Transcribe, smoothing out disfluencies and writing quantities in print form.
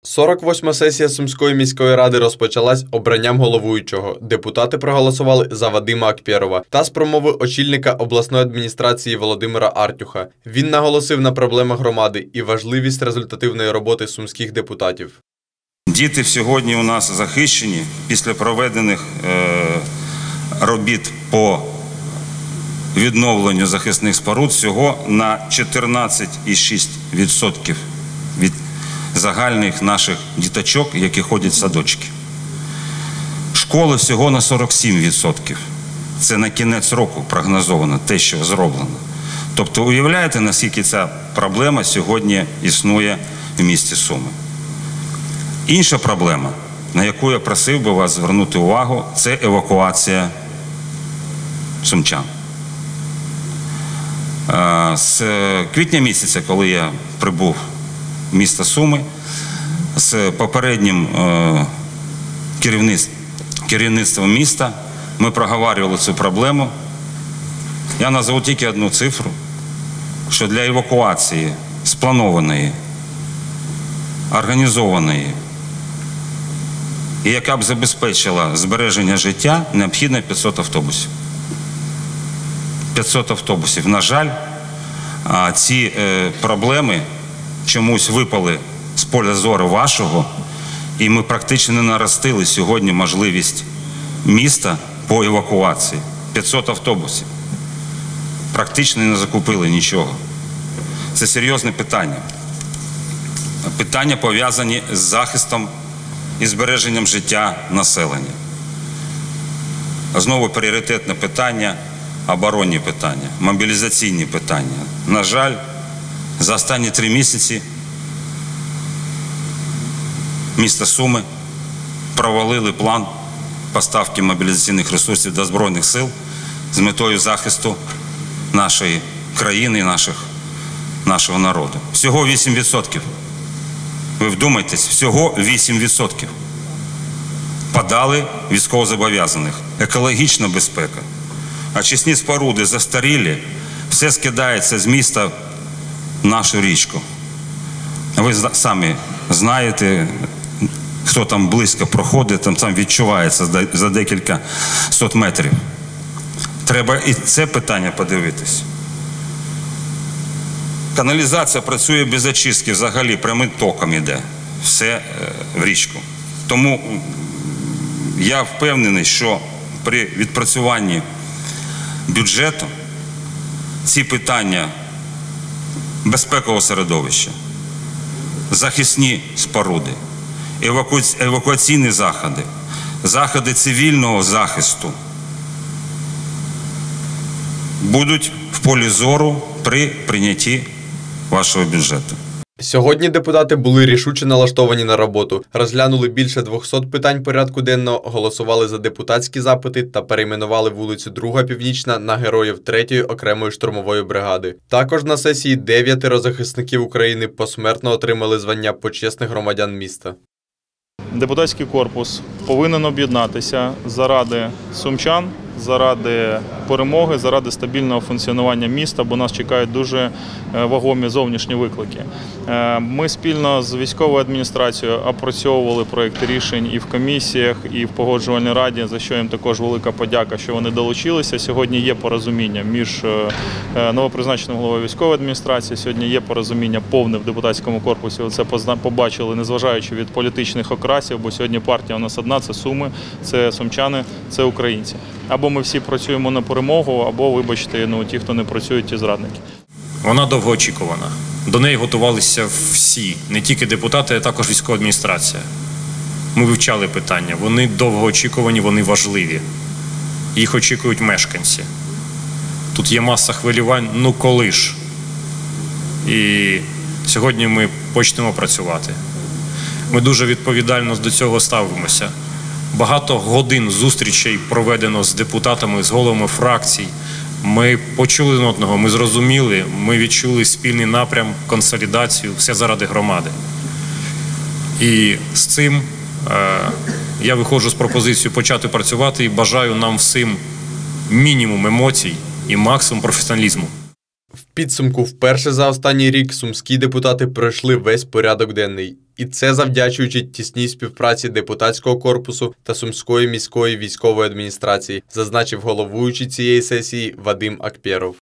48-ма сесія Сумської міської ради розпочалась обранням головуючого. Депутати проголосували за Вадима Акперова та з промови очільника обласної адміністрації Володимира Артюха. Він наголосив на проблемах громади і важливість результативної роботи сумських депутатів. Діти сьогодні у нас захищені після проведених робіт по відновленню захисних споруд всього на 14,6% від загальних наших діточок, які ходять в садочки. Школи всього на 47%. Це на кінець року прогнозовано, те, що зроблено. Тобто, уявляєте, наскільки ця проблема сьогодні існує в місті Суми. Інша проблема, на яку я просив би вас звернути увагу, це евакуація сумчан. З квітня місяця, коли я прибув в місто Суми, з попереднім керівництвом міста ми проговорювали цю проблему. Я назву тільки одну цифру, що для евакуації спланованої, організованої і яка б забезпечила збереження життя, необхідно 500 автобусів. 500 автобусів. На жаль, ці проблеми чомусь випали з поля зору вашого, і ми практично не наростили сьогодні можливість міста по евакуації. 500 автобусів. Практично не закупили нічого. Це серйозне питання. Питання пов'язані з захистом і збереженням життя населення. Знову пріоритетне питання – оборонні питання, мобілізаційні питання. На жаль, за останні 3 місяці місто Суми провалили план поставки мобілізаційних ресурсів до Збройних сил з метою захисту нашої країни і нашого народу. Всього 8%. Ви вдумайтесь, всього 8% подали військовозобов'язаних. Екологічна безпека, очисні споруди застарілі, все скидається з міста в нашу річку. Ви самі знаєте, хто там близько проходить, там відчувається за декілька сот метрів. Треба і це питання подивитись. Каналізація працює без очистки, взагалі прямим током йде все в річку. Тому я впевнений, що при відпрацюванні бюджету ці питання безпекового середовища, захисні споруди, евакуаційні заходи, заходи цивільного захисту будуть в полі зору при прийнятті вашого бюджету. Сьогодні депутати були рішуче налаштовані на роботу, розглянули більше 200 питань порядку денного, голосували за депутатські запити та перейменували вулицю 2 Північна на героїв 3-ї окремої штурмової бригади. Також на сесії 9 захисників України посмертно отримали звання почесних громадян міста. Депутатський корпус повинен об'єднатися заради сумчан, заради перемоги, заради стабільного функціонування міста, бо нас чекають дуже вагомі зовнішні виклики. Ми спільно з військовою адміністрацією опрацьовували проєкти рішень і в комісіях, і в погоджувальній раді, за що їм також велика подяка, що вони долучилися. Сьогодні є порозуміння між новопризначеним головою військової адміністрації, сьогодні є порозуміння повне в депутатському корпусі. Це побачили, незважаючи від політичних окрасів, бо сьогодні партія у нас одна – це Суми, це сумчани, це українці. Або ми всі працюємо на перемогу, або, вибачте, ті, хто не працюють, ті зрадники. Вона довгоочікувана. До неї готувалися всі, не тільки депутати, а також військова адміністрація. Ми вивчали питання. Вони довгоочікувані, вони важливі. Їх очікують мешканці. Тут є маса хвилювань, коли ж? І сьогодні ми почнемо працювати. Ми дуже відповідально до цього ставимося. Багато годин зустрічей проведено з депутатами, з головами фракцій. Ми почули один одного, ми зрозуміли, ми відчули спільний напрям, консолідацію, все заради громади. І з цим я виходжу з пропозицією почати працювати і бажаю нам всім мінімум емоцій і максимум професіоналізму. В підсумку вперше за останній рік сумські депутати пройшли весь порядок денний. І це завдячуючи тісній співпраці депутатського корпусу та Сумської міської військової адміністрації, зазначив головуючий цієї сесії Вадим Акперов.